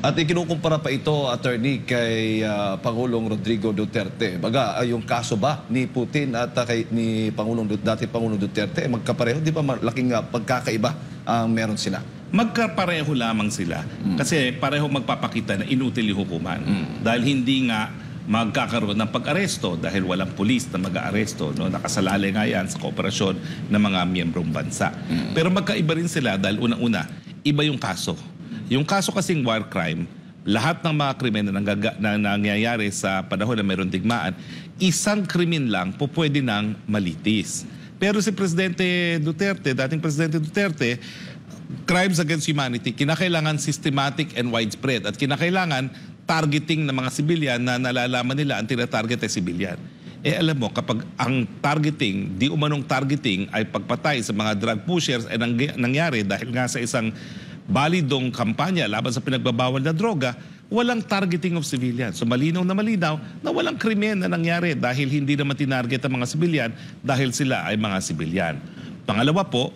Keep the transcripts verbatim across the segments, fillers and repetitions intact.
At ikinukumpara pa ito, attorney, kay uh, Pangulong Rodrigo Duterte. Baga, ay yung kaso ba ni Putin at uh, kay, ni Pangulong, dati Pangulong Duterte, magkapareho? Di ba malaking uh, pagkakaiba ang uh, meron sila? Magkapareho lamang sila. Mm. Kasi pareho magpapakita na inutil yung hukuman. Mm. Dahil hindi nga magkakaroon ng pag-aresto dahil walang pulis na mag-aaresto. No? Nakasalalay nga yan sa kooperasyon ng mga miyembrong bansa. Mm. Pero magkaiba rin sila dahil unang-una, iba yung kaso. Yung kaso kasing war crime, lahat ng mga krimen na, na nangyayari sa panahon na mayroong digmaan, isang krimen lang po pwede nang malitis. Pero si Presidente Duterte, dating Presidente Duterte, crimes against humanity, kinakailangan systematic and widespread at kinakailangan targeting ng mga sibilyan na nalalaman nila ang tinatarget ay sibilyan. Eh alam mo, kapag ang targeting, di umanong targeting ay pagpatay sa mga drug pushers ay nangyari dahil nga sa isang balidong kampanya laban sa pinagbabawal na droga, walang targeting of civilian. So malinaw na malinaw na walang krimen na nangyari dahil hindi naman tinarget ang mga sibilyan dahil sila ay mga sibilyan. Pangalawa po,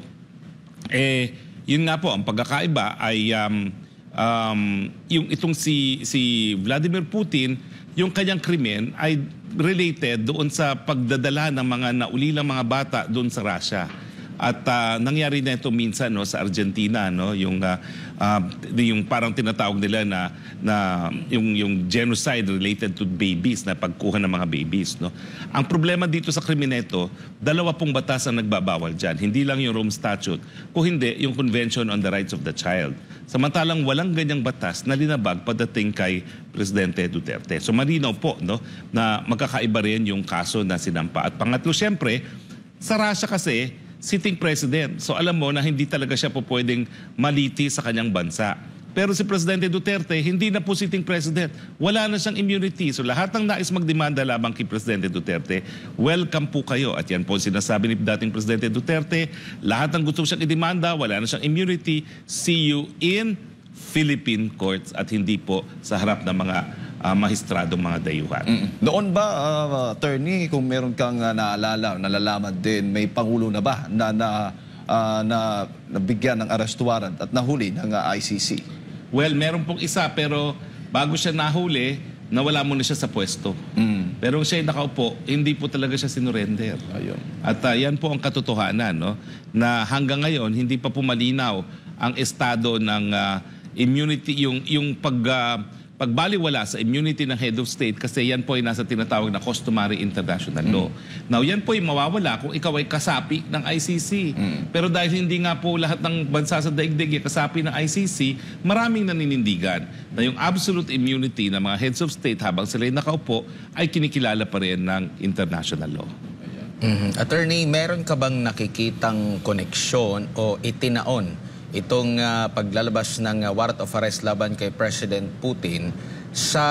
eh, yun nga po, ang pagkakaiba ay um, um, yung itong si, si Vladimir Putin, yung kanyang krimen ay related doon sa pagdadala ng mga naulilang mga bata doon sa Russia. At uh, nangyari na ito minsan no, sa Argentina, no, yung, uh, uh, yung parang tinatawag nila na, na yung, yung genocide related to babies, na pagkuha ng mga babies. No. Ang problema dito sa krimen ito, dalawa pong batas ang nagbabawal dyan. Hindi lang yung Rome Statute, kung hindi yung Convention on the Rights of the Child. Samantalang walang ganyang batas na linabag pagdating kay Presidente Duterte. So malinaw po no, na magkakaiba rin yung kaso na sinampa. At pangatlo, siyempre, sa Russia kasi, sitting president. So alam mo na hindi talaga siya po pwedeng maliti sa kanyang bansa. Pero si Presidente Duterte, hindi na po sitting president. Wala na siyang immunity. So lahat ng nais magdemanda labang kay Presidente Duterte, welcome po kayo. At yan po sinasabi ni dating Presidente Duterte, lahat ng gusto siyang idemanda, wala na siyang immunity, see you in Philippine courts at hindi po sa harap ng mga Uh, mahistradong mga dayuhan. Mm. Noon ba, uh, attorney, kung meron kang uh, naalala, nalalaman din, may pangulo na ba na, na, uh, na nabigyan ng arrest warrant at nahuli ng uh, I C C? Well, meron pong isa pero bago siya nahuli, nawala muna siya sa pwesto. Mm. Pero siya nakaupo, hindi po talaga siya sinurrender. Ayun. At uh, yan po ang katotohanan, no? Na hanggang ngayon, hindi pa po malinaw ang estado ng uh, immunity, yung, yung pag... Uh, pagbaliwala sa immunity ng head of state kasi yan po ay nasa tinatawag na customary international law. Mm. Now yan po ay mawawala kung ikaw ay kasapi ng I C C. Mm. Pero dahil hindi nga po lahat ng bansa sa daigdig ay kasapi ng I C C, maraming naninindigan na yung absolute immunity ng mga heads of state habang sila ay nakaupo ay kinikilala pa rin ng international law. Mm-hmm. Attorney, meron ka bang nakikitang koneksyon o itinaon itong uh, paglalabas ng uh, warrant of arrest laban kay President Putin sa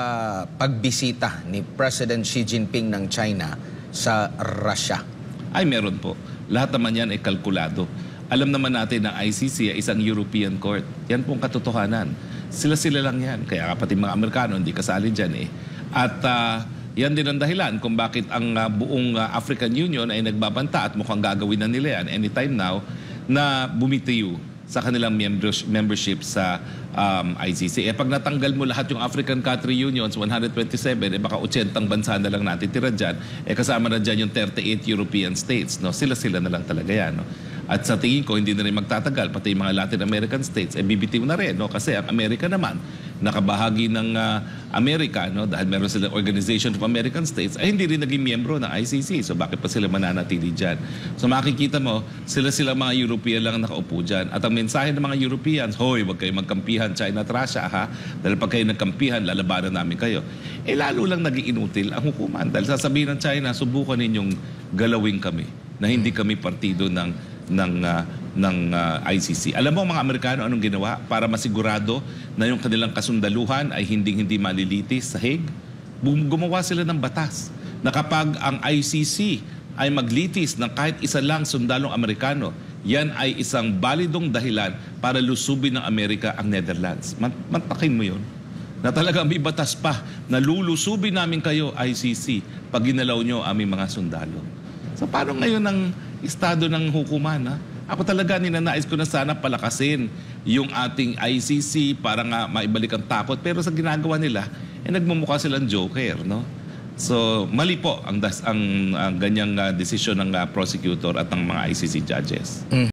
pagbisita ni President Xi Jinping ng China sa Russia? Ay, meron po. Lahat naman yan ay kalkulado. Alam naman natin na I C C ay isang European court. Yan pong katotohanan. Sila-sila lang yan. Kaya pati mga Amerikano hindi kasali dyan eh. At uh, yan din ang dahilan kung bakit ang uh, buong uh, African Union ay nagbabanta at mukhang gagawin na nila yan anytime now na bumitiyo sa kanilang membership sa um, I C C. Eh pag natanggal mo lahat yung African Country Unions, one hundred twenty-seven, eh baka eighty bansa na lang natin tira dyan. Eh kasama na dyan yung thirty-eight European states. No? Sila-sila na lang talaga yan. No? At sa tingin ko, hindi na rin magtatagal. Pati yung mga Latin American states, eh bibitiw na rin. No? Kasi ang Amerika naman, nakabahagi ng uh, Amerika, no? Dahil meron silang Organization of American States, ay hindi rin naging miyembro ng I C C. So bakit pa sila mananatili dyan? So makikita mo, sila-sila mga European lang nakaupo dyan. At ang mensahe ng mga Europeans, hoy, wag kayo magkampihan China at Russia, ha? Dahil pag kayo nagkampihan, lalabanan namin kayo. Eh lalo lang nag-iinutil ang hukuman. Dahil sasabihin ng China, subukan ninyong galawin kami na hindi kami partido ng ng uh, ng uh, I C C. Alam mo mga Amerikano anong ginawa para masigurado na yung kanilang kasundaluhan ay hindi-hindi malilitis sa Hague? Gumawa sila ng batas na kapag ang I C C ay maglitis ng kahit isa lang sundalong Amerikano, yan ay isang balidong dahilan para lusubin ng Amerika ang Netherlands. Mantakin mo yun. Na talagang may batas pa na lulusubin namin kayo I C C pag ginalaw nyo aming mga sundalo. So paano ngayon ang estado ng hukuman, ha? Ako talaga ninanais ko na sana palakasin yung ating I C C para nga maibalik ang takot. Pero sa ginagawa nila, eh, nagmumukha silang joker, no? So, mali po ang, das, ang, ang ganyang uh, desisyon ng uh, prosecutor at ng mga I C C judges.